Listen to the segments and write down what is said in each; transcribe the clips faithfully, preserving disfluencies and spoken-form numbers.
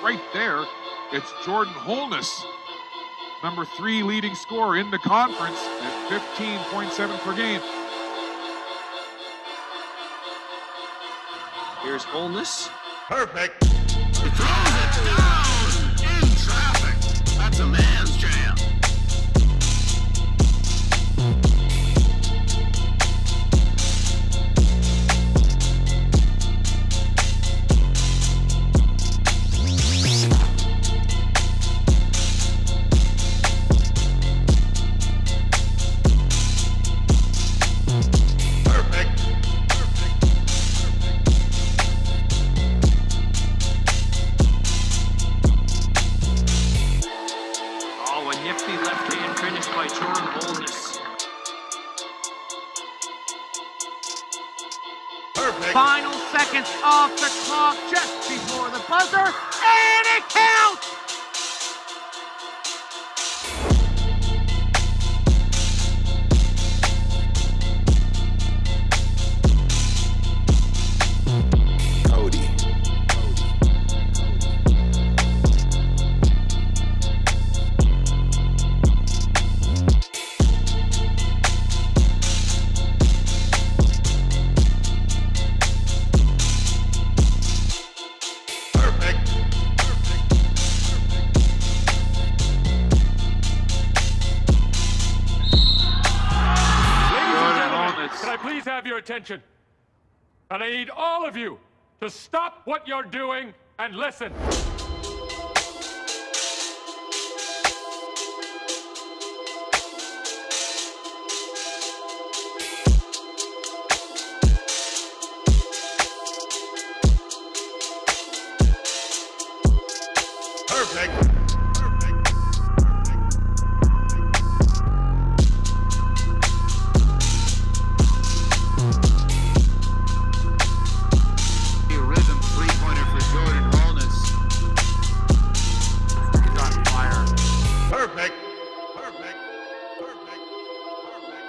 right there. It's Jordan Holness, number three leading scorer in the conference at fifteen point seven per game. Here's Holness. Perfect. He throws it down in traffic. That's a man's jam. Nifty left hand finish by Jordan Holness. Perfect. Final seconds off the clock just before the buzzer, and it counts! Can I please have your attention? And I need all of you to stop what you're doing and listen. Perfect. Perfect. Perfect. Perfect. Perfect.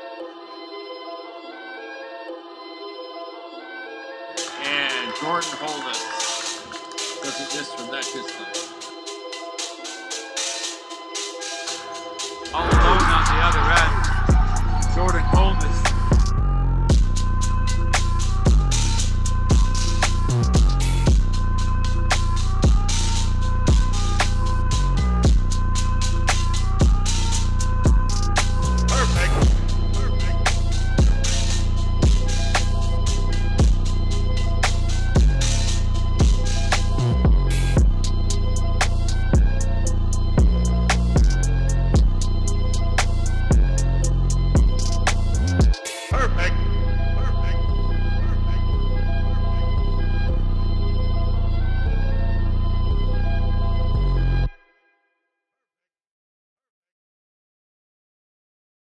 And Jordan Holness doesn't miss from that distance. All alone on the other end. Jordan Holness.